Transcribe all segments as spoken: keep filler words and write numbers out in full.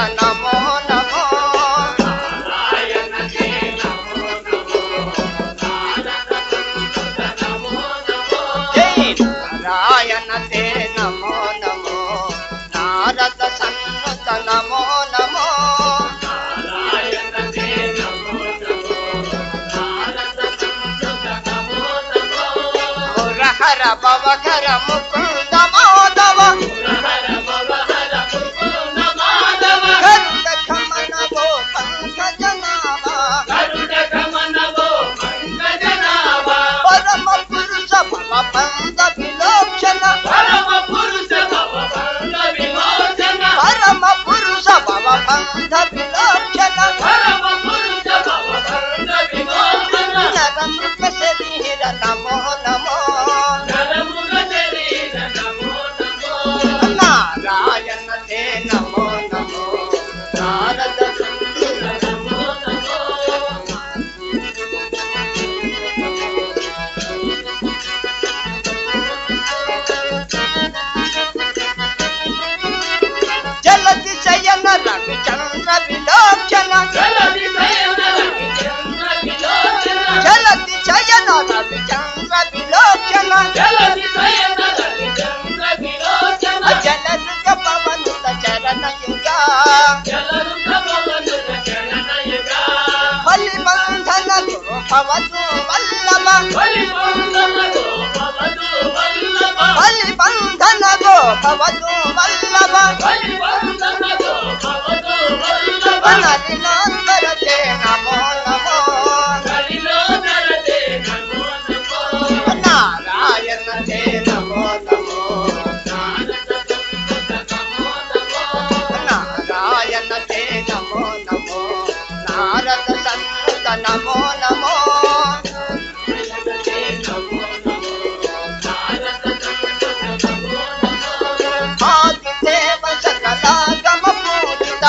నమో నమో నారాయణ తే నమో నమో నారద సన్నుత నమో నమో మురహర భవహర ముకుంద మాధవ గరుడ గమన గో పంకజ నామ పరమ పురుష భవ పంద విలోచన పరమ పురుష భవ పంద విలోచన నరమృగ శరీర నమో నమో నారాయణ తే నమో నమో నారద జలది శయన రవి చంద్ర విలోచన జలది శయన రవి చంద్ర విలోచన జలరుగ పవనుత చరణ యుగా బలి బంధన గురు భవతు వల్లభ బలి బంధన గో భవతు వల్లభ నలినాంతర తే నమో నమో నారాయణ తే నమో నమో నారాయణ తే నమో నమో నారద సన్నుత నమో నమో ఆదిదేవ సకలాగమ పూజిత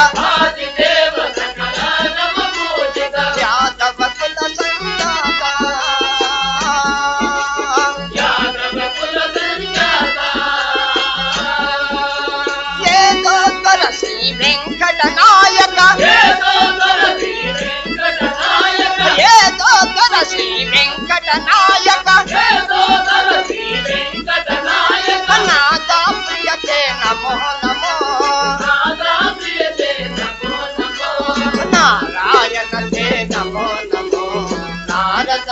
యాదవ కుల సంజాత ఏదోత్తర శ్రీ వెంకట నాయక ఏదోత్తర శ్రీ వెంకట నాయక నాదా ప్రియతే నమో నమో నారాయణ తే నమో నమో నారద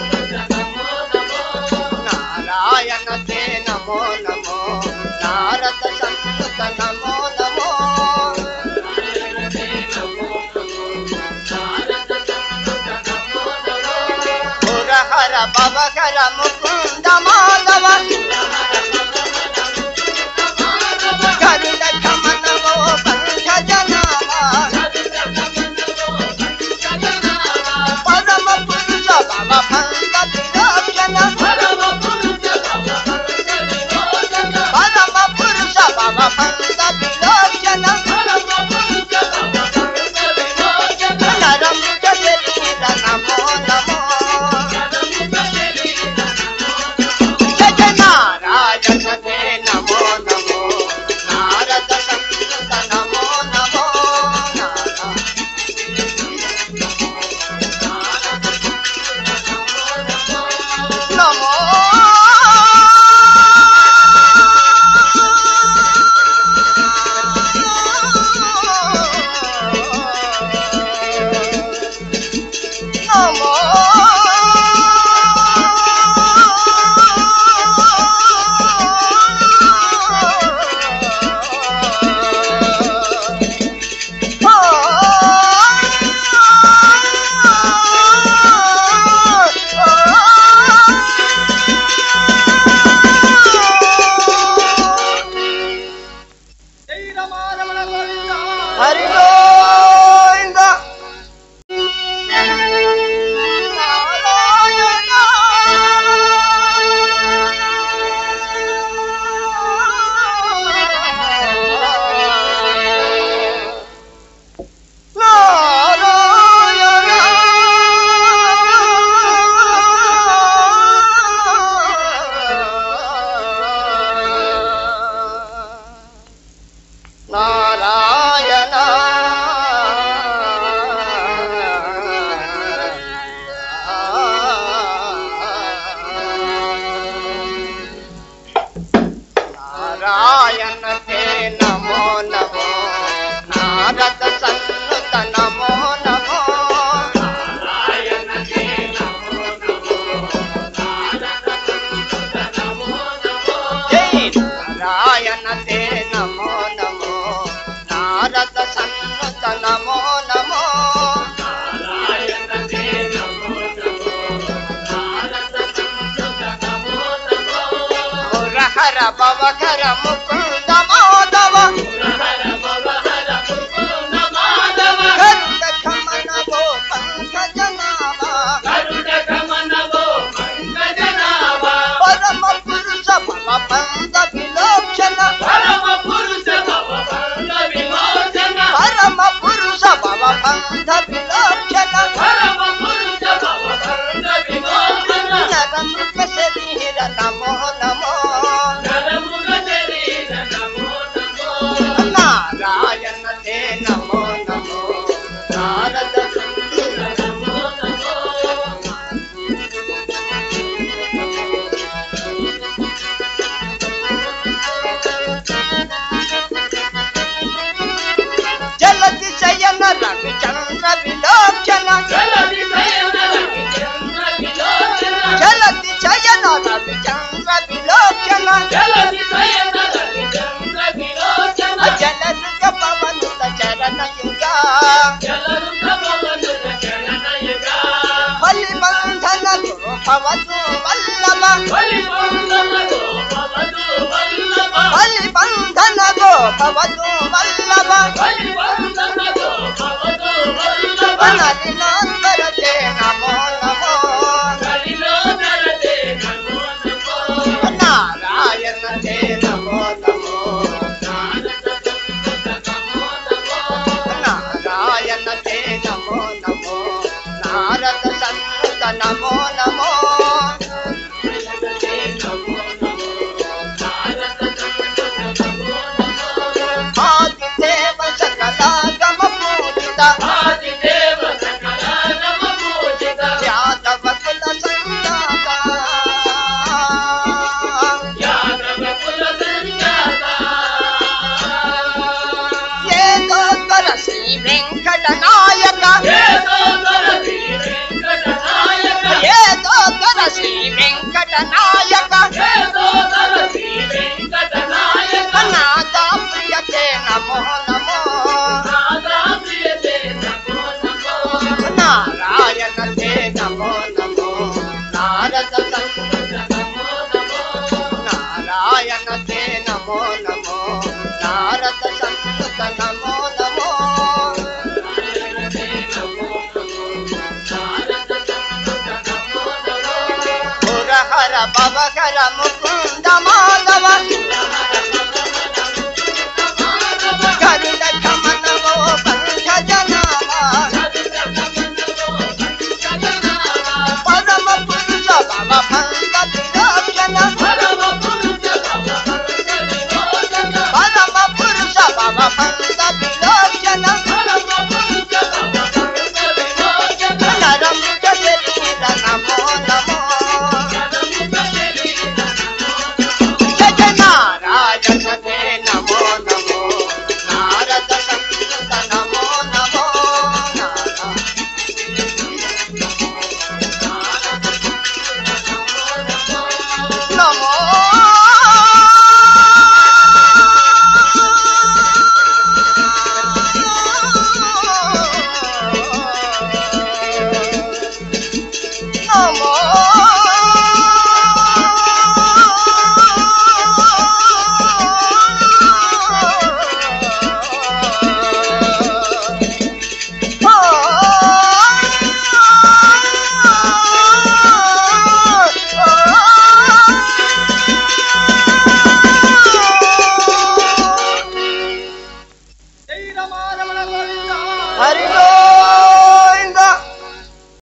నారాయణ తే నమో నమో నారద సంస్కృత నమో నమో మురహర భవహర ముకుంద మాధవ గరుడ గమన గో పంకజ నామ పరమ పురుష భవ పంద విలోచన పరమ పురుష భవ పంద విలోచన నరమృగ శరీర నమో నమో జయ నారాయణ नमो नमो मुरहर भवघर मुकुंद माधव गरुड गमन वो पंकज नामा परम पुरुष भवबंध विलोचन परम पुरुष भवबंध विलोचन नरमुख शरीर नमो नमो नारायण ते नमो नमो नारद नमो नमो जलति शयन रविचंद्र विलोचन जलति शयन रविचंद्र विलोचन जलरुक पवन चरण युगा बलिबंधन गो भवतु वल्लभ बलिबंधन गो भवतु वल्लभ नलिनोत्तर ते नमो नमो नारायण ते नमो नमो नारायण ते नमो नमो नारद संत नमो नमो आदिदेव सकलागम पूजित यादव कुल संजाता ये तो कर श्री वेंकट नायक ये तो कर श्री वेंकट नायक नादा प्रिय ते नमो नमो नारायण ते नमो नमो नारद नारायण ते नमो नमो नारद संत नमो नमो मुरहर भवघर मुकुंद माधव